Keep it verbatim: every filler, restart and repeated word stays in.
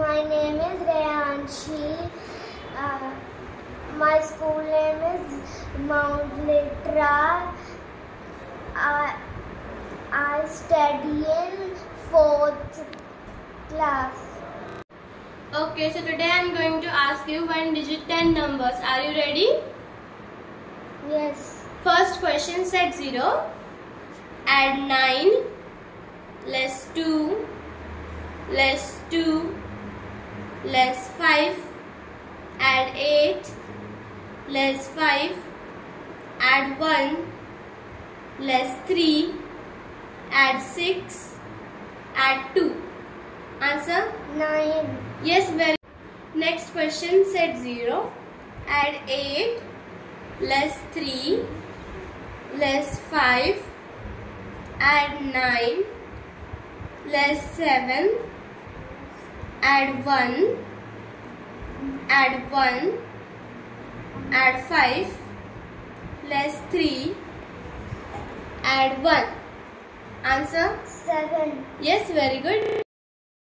My name is Reyanshi. Uh, my school name is Mount Litra. I, I study in fourth class. Okay, so today I am going to ask you one digit ten numbers. Are you ready? Yes. First question, set zero. Add nine, less two, less two, less five. Add eight, less five. Add one, less three. Add six. Add two. Answer? Nine. Yes, very. Next question, set zero. Add eight, less three, less five. Add nine, less seven. Add one. Add one. Add five, less three. Add one. Answer? Seven. Yes, very good.